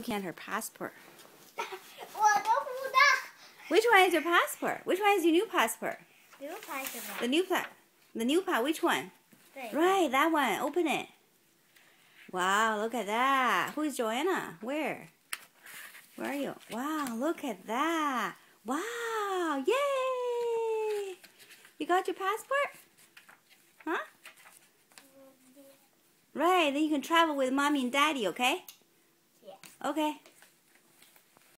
looking at her passport. 我都不知道。 Which one is your passport? Which one is your new passport? New passport. The new passport. Which one? 对。 Right, that one. Open it. Wow, look at that. Who is Joanna? Where? Where are you? Wow, look at that. Wow, yay! You got your passport? Huh? Right, then you can travel with mommy and daddy, okay? Yeah. Okay.